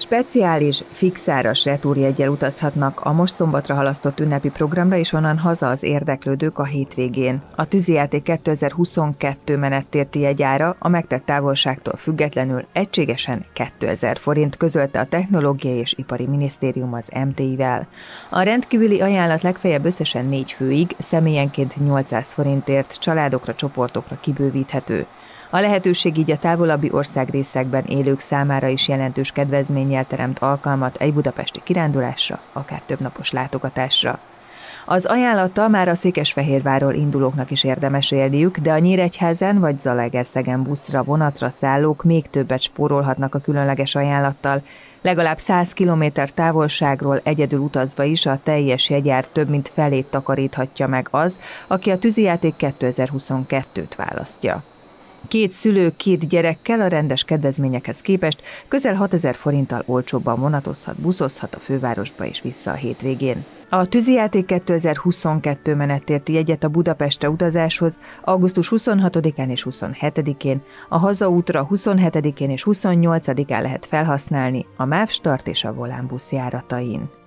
Speciális, fixáras retúrjeggyel utazhatnak a most szombatra halasztott ünnepi programra, és onnan haza az érdeklődők a hétvégén. A tűzijáték 2022 menettérti jegyára a megtett távolságtól függetlenül egységesen 2000 forint, közölte a Technológiai és Ipari Minisztérium az MTI-vel. A rendkívüli ajánlat legfeljebb összesen 4 főig, személyenként 800 forintért, családokra, csoportokra kibővíthető. A lehetőség így a távolabbi országrészekben élők számára is jelentős kedvezménnyel teremt alkalmat egy budapesti kirándulásra, akár többnapos látogatásra. Az ajánlattal már a Székesfehérvárról indulóknak is érdemes élniük, de a Nyíregyházán vagy Zalaegerszegen buszra, vonatra szállók még többet spórolhatnak a különleges ajánlattal. Legalább 100 km távolságról egyedül utazva is a teljes jegyár több mint felét takaríthatja meg az, aki a tűzijáték 2022-t választja. 2 szülő, 2 gyerekkel a rendes kedvezményekhez képest közel 6000 forinttal olcsóbban vonatozhat, buszozhat a fővárosba és vissza a hétvégén. A tűzijáték 2022 menettérti jegyet a Budapestre utazáshoz augusztus 26-án és 27-én, a hazaútra 27-én és 28-án lehet felhasználni a MÁV Start és a Volán busz járatain.